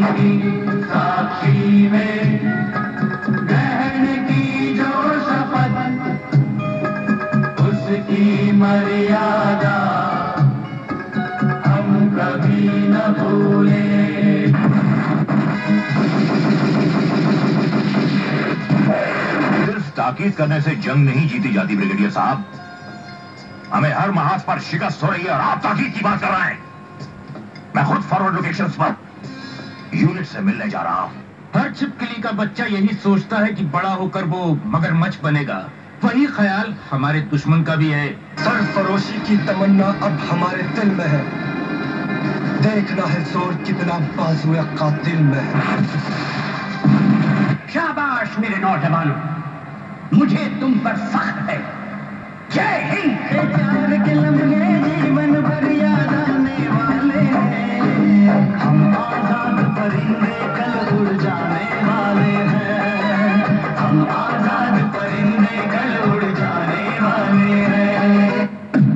की साक्षी में ग्रहण की जो शपथ, उसकी मर्यादा हम कभी न भूले। सिर्फ ताकीद करने से जंग नहीं जीती जाती ब्रिगेडियर साहब, हमें हर महाज पर शिकस्त हो रही है और आप ताकीद की बात कर रहे हैं। मैं खुद फॉरवर्ड लोकेशंस पर यूनिट से मिलने जा रहा हूं। हर छिपकली का बच्चा यही सोचता है कि बड़ा होकर वो मगरमच्छ बनेगा। वही ख्याल हमारे दुश्मन का भी है। सरफरोशी की तमन्ना अब हमारे दिल में है। देखना है जोर कितना बाजुए कातिल में है। शाबाश मेरे नौजवानों, मुझे तुम पर फख्र है। जय हिंद। प्यार के लम्हे जीवन भर याद आने वाले हैं। हम आजाद परिंदे कल उड़ जाने वाले हैं। हम आजाद परिंदे कल उड़ जाने वाले हैं।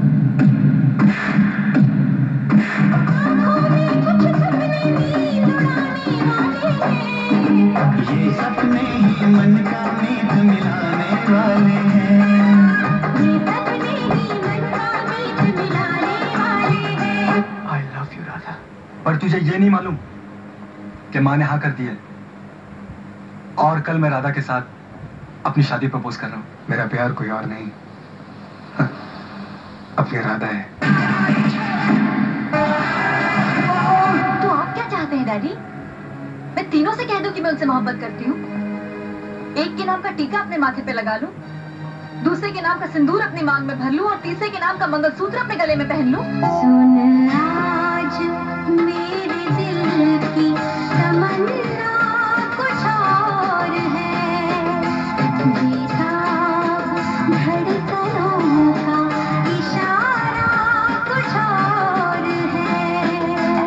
ये सपने ही मन का मीत मिलाने वाले हैं। I love you, Radha. पर तुझे ये नहीं मालूम कि माँ ने हाँ कर दी है और कल मैं राधा के साथ अपनी शादी प्रपोज कर रहा हूँ। मेरा प्यार कोई और नहीं, हाँ, अपनी राधा है। तो आप क्या चाहते हैं डैडी? मैं तीनों से कह दूं कि मैं उनसे मोहब्बत करती हूँ? एक के नाम का टीका अपने माथे पे लगा लूं, दूसरे के नाम का सिंदूर अपनी मांग में भर लूं और तीसरे के नाम का मंगलसूत्र अपने गले में पहन लूं। सुन आज मेरे दिल की तमन्ना कुछ और है। बेताब धड़कनों का इशारा कुछ और है।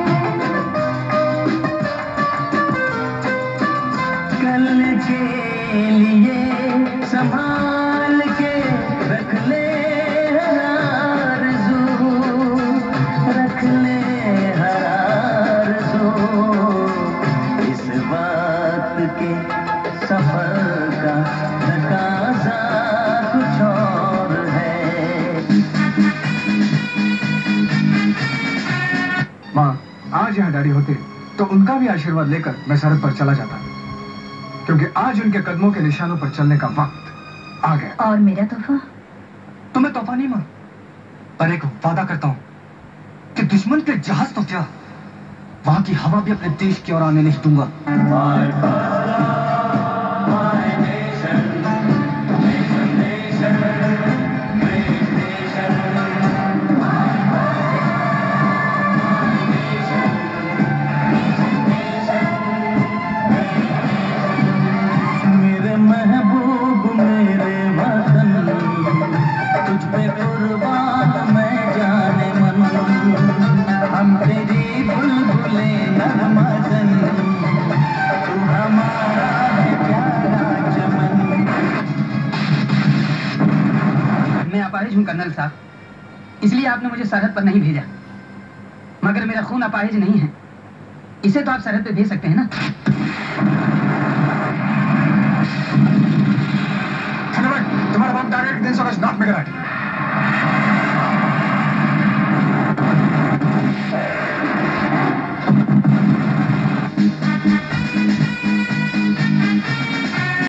कल के लिए संभाल के रख ले हर आरज़ू, रख ले हर आरज़ू। इस बात के सफर का तकाज़ा कुछ और है। माँ, आज यहाँ डैडी होते तो उनका भी आशीर्वाद लेकर मैं सरहद पर चला जाता, क्योंकि आज उनके कदमों के निशानों पर चलने का वक्त आ गया। और मेरा तोहफा? तुम्हें तोहफा नहीं मां, पर एक वादा करता हूं कि दुश्मन के जहाज तो क्या, वहां की हवा भी अपने देश की ओर आने नहीं दूंगा। मेरे महबूब मेरे वतन, तुझ पे कुर्बान मैं जाने मन। हम तेरी बुलबुले नगमगन, तू हमारा है प्यारा चमन। मैं अपाहिज हूँ कर्नल साहब, इसलिए आपने मुझे सरहद पर नहीं भेजा। मगर मेरा खून अपाहिज नहीं है, इसे तो आप सरहद पे भेज सकते हैं ना। तुम्हारा बाप डायरेक्ट 300 गज नाक में गिरा है।